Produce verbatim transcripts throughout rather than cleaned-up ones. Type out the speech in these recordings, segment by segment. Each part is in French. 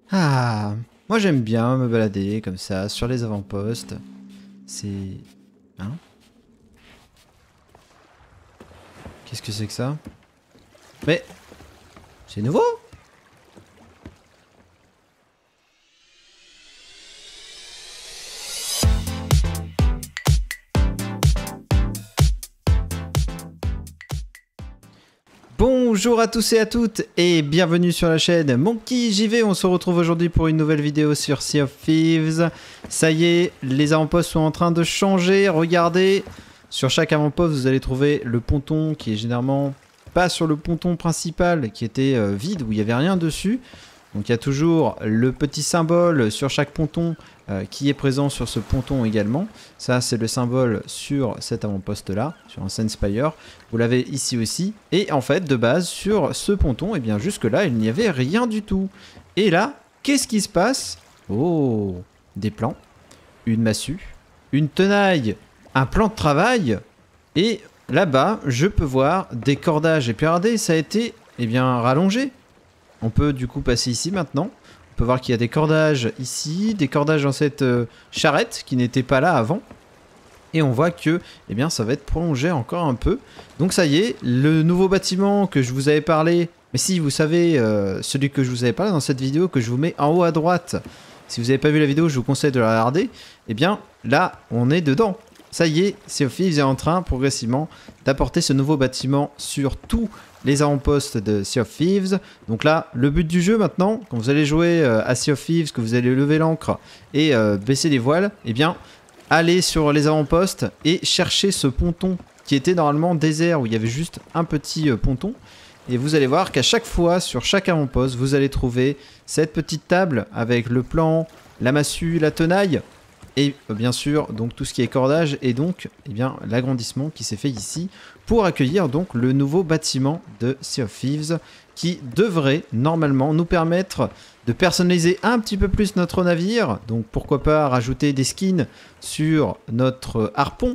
Ah, moi j'aime bien me balader comme ça sur les avant-postes. C'est... Hein? Qu'est-ce que c'est que ça? Mais... C'est nouveau? Bonjour à tous et à toutes et bienvenue sur la chaîne Monkey J V. On se retrouve aujourd'hui pour une nouvelle vidéo sur Sea of Thieves. Ça y est, les avant-postes sont en train de changer. Regardez, sur chaque avant-poste vous allez trouver le ponton qui est généralement pas sur le ponton principal qui était euh, vide, où il n'y avait rien dessus. Donc il y a toujours le petit symbole sur chaque ponton euh, qui est présent sur ce ponton également. Ça c'est le symbole sur cet avant-poste là, sur un Sandspire. Vous l'avez ici aussi. Et en fait de base sur ce ponton, et bien jusque là il n'y avait rien du tout. Et là, qu'est-ce qui se passe? Oh, des plans, une massue, une tenaille, un plan de travail. Et là-bas je peux voir des cordages. Et puis regardez, ça a été eh bien rallongé. On peut du coup passer ici maintenant. On peut voir qu'il y a des cordages ici, des cordages dans cette euh, charrette qui n'était pas là avant. Et on voit que eh bien, ça va être prolongé encore un peu. Donc ça y est, le nouveau bâtiment que je vous avais parlé, mais si vous savez, euh, celui que je vous avais parlé dans cette vidéo que je vous mets en haut à droite, si vous n'avez pas vu la vidéo, je vous conseille de la regarder. Et bien là, on est dedans. Ça y est, Sea of Thieves est en train progressivement d'apporter ce nouveau bâtiment sur tous les avant-postes de Sea of Thieves. Donc là, le but du jeu maintenant, quand vous allez jouer à Sea of Thieves, que vous allez lever l'ancre et euh, baisser les voiles, eh bien, allez sur les avant-postes et chercher ce ponton qui était normalement désert, où il y avait juste un petit euh, ponton. Et vous allez voir qu'à chaque fois, sur chaque avant-poste, vous allez trouver cette petite table avec le plan, la massue, la tenaille. Et bien sûr, donc tout ce qui est cordage et donc eh bien l'agrandissement qui s'est fait ici pour accueillir donc le nouveau bâtiment de Sea of Thieves qui devrait normalement nous permettre de personnaliser un petit peu plus notre navire. Donc pourquoi pas rajouter des skins sur notre harpon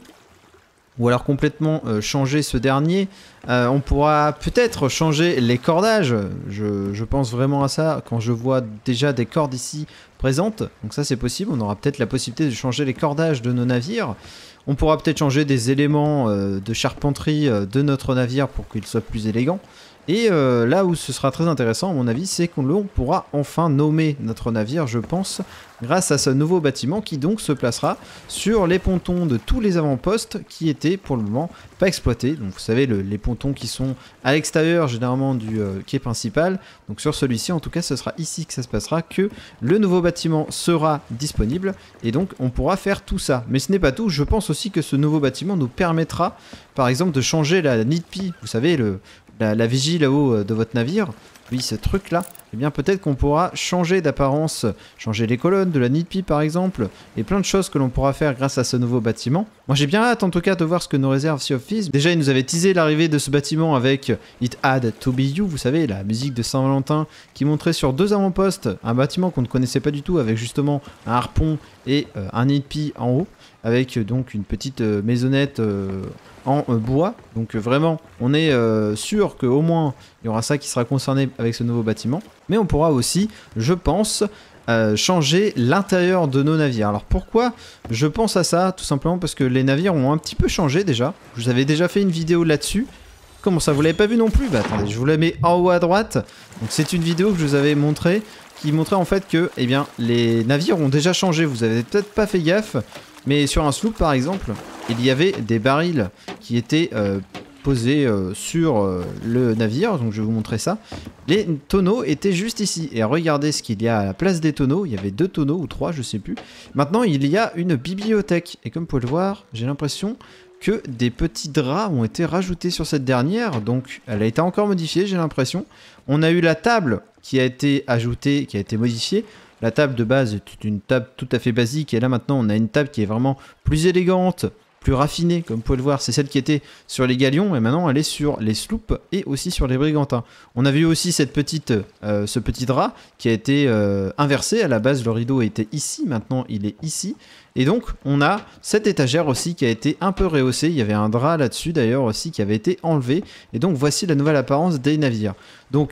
ou alors complètement euh, changer ce dernier. Euh, on pourra peut-être changer les cordages. Je, je pense vraiment à ça quand je vois déjà des cordes ici présentes. Donc ça c'est possible. On aura peut-être la possibilité de changer les cordages de nos navires. On pourra peut-être changer des éléments euh, de charpenterie euh, de notre navire pour qu'il soit plus élégant. Et euh, là où ce sera très intéressant à mon avis, c'est qu'on pourra enfin nommer notre navire, je pense, grâce à ce nouveau bâtiment qui donc se placera sur les pontons de tous les avant-postes qui étaient pour le moment pas exploités. Donc vous savez, le, les pontons qui sont à l'extérieur généralement du euh, quai principal. Donc sur celui-ci, en tout cas, ce sera ici que ça se passera, que le nouveau bâtiment sera disponible. Et donc on pourra faire tout ça. Mais ce n'est pas tout, je pense aussi que ce nouveau bâtiment nous permettra, par exemple, de changer la N I D P. Vous savez, le... La, la vigie là-haut de votre navire, oui, ce truc-là, eh bien peut-être qu'on pourra changer d'apparence, changer les colonnes de la N I D P par exemple, et plein de choses que l'on pourra faire grâce à ce nouveau bâtiment. Moi j'ai bien hâte en tout cas de voir ce que nous réserve Sea of Thieves. Déjà il nous avait teasé l'arrivée de ce bâtiment avec It Had To Be You, vous savez, la musique de Saint-Valentin, qui montrait sur deux avant-postes un bâtiment qu'on ne connaissait pas du tout, avec justement un harpon et euh, un N I D P en haut, avec euh, donc une petite euh, maisonnette euh, en euh, bois. Donc euh, vraiment, on est euh, sûr qu'au moins, il y aura ça qui sera concerné avec ce nouveau bâtiment. Mais on pourra aussi, je pense, euh, changer l'intérieur de nos navires. Alors pourquoi je pense à ça? Tout simplement parce que les navires ont un petit peu changé déjà. Je vous avais déjà fait une vidéo là-dessus. Comment ça, vous l'avez pas vu non plus? Bah attendez, je vous la mets en haut à droite. Donc c'est une vidéo que je vous avais montrée, qui montrait en fait que eh bien, les navires ont déjà changé. Vous avez peut-être pas fait gaffe, mais sur un sloop par exemple, il y avait des barils qui étaient euh, posés euh, sur euh, le navire. Donc je vais vous montrer ça. Les tonneaux étaient juste ici. Et regardez ce qu'il y a à la place des tonneaux. Il y avait deux tonneaux ou trois, je sais plus. Maintenant il y a une bibliothèque. Et comme vous pouvez le voir, j'ai l'impression que des petits draps ont été rajoutés sur cette dernière. Donc elle a été encore modifiée, j'ai l'impression. On a eu la table qui a été ajoutée, qui a été modifiée. La table de base est une table tout à fait basique. Et là maintenant on a une table qui est vraiment plus élégante, plus raffinée. Comme vous pouvez le voir, c'est celle qui était sur les galions. Et maintenant elle est sur les sloops et aussi sur les brigantins. On a vu aussi cette petite, euh, ce petit drap qui a été euh, inversé. À la base le rideau était ici, maintenant il est ici. Et donc on a cette étagère aussi qui a été un peu rehaussée. Il y avait un drap là-dessus d'ailleurs aussi qui avait été enlevé. Et donc voici la nouvelle apparence des navires. Donc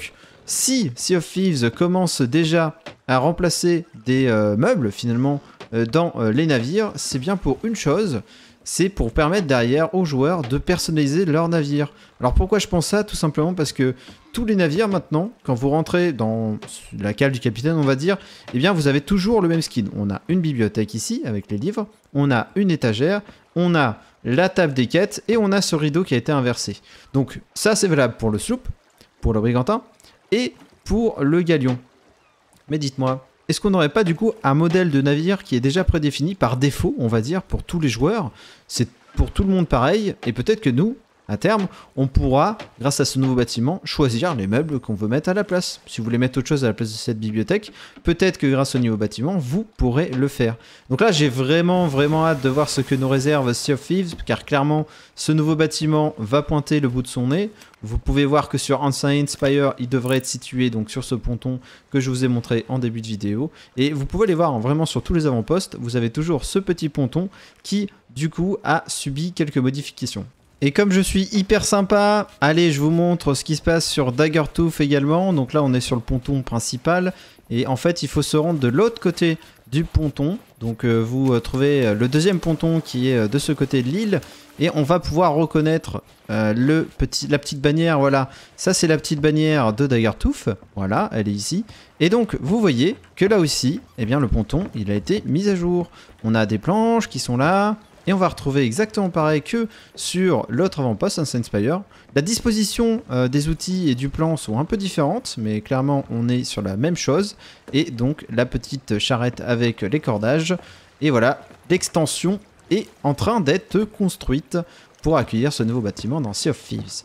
si Sea of Thieves commence déjà à remplacer des euh, meubles finalement euh, dans euh, les navires, c'est bien pour une chose, c'est pour permettre derrière aux joueurs de personnaliser leur navire. Alors pourquoi je pense ça? Tout simplement parce que tous les navires maintenant, quand vous rentrez dans la cale du capitaine, on va dire, eh bien vous avez toujours le même skin. On a une bibliothèque ici avec les livres, on a une étagère, on a la table des quêtes et on a ce rideau qui a été inversé. Donc ça c'est valable pour le sloop, pour le brigantin et pour le galion. Mais dites-moi, est-ce qu'on n'aurait pas du coup un modèle de navire qui est déjà prédéfini par défaut, on va dire, pour tous les joueurs? C'est pour tout le monde pareil, et peut-être que nous, à terme, on pourra, grâce à ce nouveau bâtiment, choisir les meubles qu'on veut mettre à la place. Si vous voulez mettre autre chose à la place de cette bibliothèque, peut-être que grâce au nouveau bâtiment, vous pourrez le faire. Donc là, j'ai vraiment, vraiment hâte de voir ce que nous réserve Sea of Thieves, car clairement, ce nouveau bâtiment va pointer le bout de son nez. Vous pouvez voir que sur Ancient Spire, il devrait être situé donc sur ce ponton que je vous ai montré en début de vidéo. Et vous pouvez les voir hein, vraiment sur tous les avant-postes, vous avez toujours ce petit ponton qui, du coup, a subi quelques modifications. Et comme je suis hyper sympa, allez, je vous montre ce qui se passe sur Daggertooth également. Donc là, on est sur le ponton principal. Et en fait, il faut se rendre de l'autre côté du ponton. Donc euh, vous euh, trouvez le deuxième ponton qui est euh, de ce côté de l'île. Et on va pouvoir reconnaître euh, le petit, la petite bannière. Voilà, ça c'est la petite bannière de Daggertooth. Voilà, elle est ici. Et donc, vous voyez que là aussi, eh bien, le ponton, il a été mis à jour. On a des planches qui sont là. Et on va retrouver exactement pareil que sur l'autre avant-poste, Ancient Spire. La disposition euh, des outils et du plan sont un peu différentes, mais clairement on est sur la même chose. Et donc la petite charrette avec les cordages. Et voilà, l'extension est en train d'être construite pour accueillir ce nouveau bâtiment dans Sea of Thieves.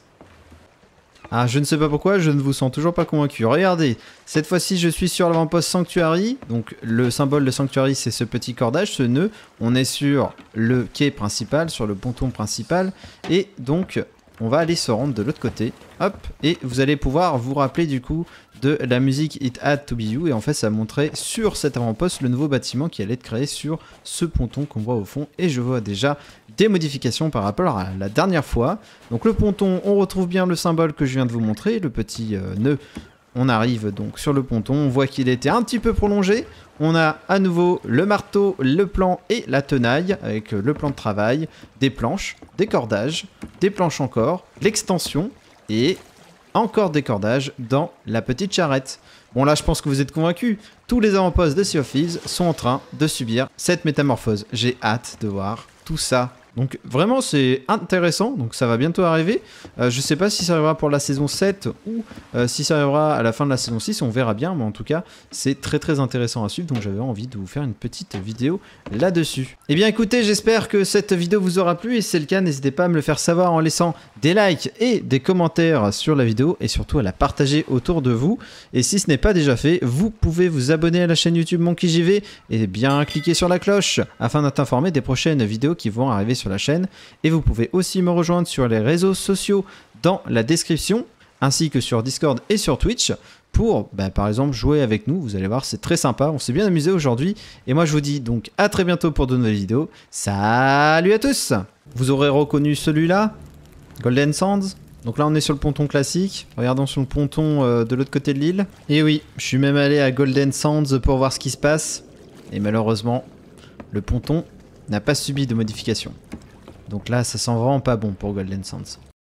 Ah, je ne sais pas pourquoi, je ne vous sens toujours pas convaincu. Regardez, cette fois-ci, je suis sur l'avant-poste Sanctuary. Donc, le symbole de Sanctuary, c'est ce petit cordage, ce nœud. On est sur le quai principal, sur le ponton principal. Et donc, on va aller se rendre de l'autre côté. Hop, et vous allez pouvoir vous rappeler du coup de la musique It Had To Be You. Et en fait, ça montrait sur cet avant-poste le nouveau bâtiment qui allait être créé sur ce ponton qu'on voit au fond. Et je vois déjà des modifications par rapport à la dernière fois. Donc le ponton, on retrouve bien le symbole que je viens de vous montrer, le petit euh, nœud. On arrive donc sur le ponton, on voit qu'il était un petit peu prolongé. On a à nouveau le marteau, le plan et la tenaille avec le plan de travail, des planches, des cordages, des planches encore, l'extension et encore des cordages dans la petite charrette. Bon là je pense que vous êtes convaincus, tous les avant-postes de Sea of Thieves sont en train de subir cette métamorphose. J'ai hâte de voir tout ça. Donc vraiment c'est intéressant, donc ça va bientôt arriver. Euh, je sais pas si ça arrivera pour la saison sept ou euh, si ça arrivera à la fin de la saison six, on verra bien, mais en tout cas c'est très très intéressant à suivre, donc j'avais envie de vous faire une petite vidéo là-dessus. Et bien écoutez, j'espère que cette vidéo vous aura plu, et si c'est le cas, n'hésitez pas à me le faire savoir en laissant des likes et des commentaires sur la vidéo, et surtout à la partager autour de vous. Et si ce n'est pas déjà fait, vous pouvez vous abonner à la chaîne YouTube MonkeyJV et bien cliquer sur la cloche afin d'être informé des prochaines vidéos qui vont arriver sur la chaîne. Et vous pouvez aussi me rejoindre sur les réseaux sociaux dans la description, ainsi que sur Discord et sur Twitch pour bah, par exemple jouer avec nous. Vous allez voir, c'est très sympa, on s'est bien amusé aujourd'hui. Et moi je vous dis donc à très bientôt pour de nouvelles vidéos. Salut à tous. Vous aurez reconnu celui-là, Golden Sands. Donc là on est sur le ponton classique, regardons sur le ponton euh, de l'autre côté de l'île. Et oui, je suis même allé à Golden Sands pour voir ce qui se passe. Et malheureusement, le ponton n'a pas subi de modification. Donc là, ça sent vraiment pas bon pour Golden Sands.